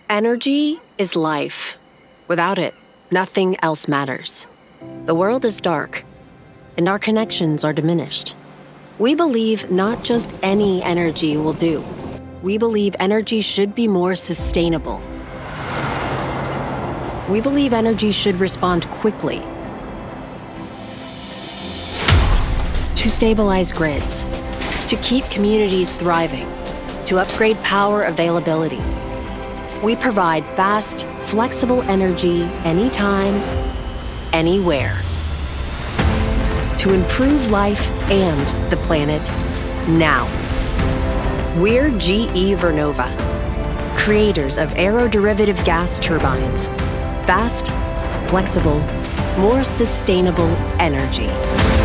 Energy is life. Without it, nothing else matters. The world is dark, and our connections are diminished. We believe not just any energy will do. We believe energy should be more sustainable. We believe energy should respond quickly to stabilize grids, to keep communities thriving, to upgrade power availability. We provide fast, flexible energy anytime, anywhere. To improve life and the planet now. We're GE Vernova, creators of aeroderivative gas turbines. Fast, flexible, more sustainable energy.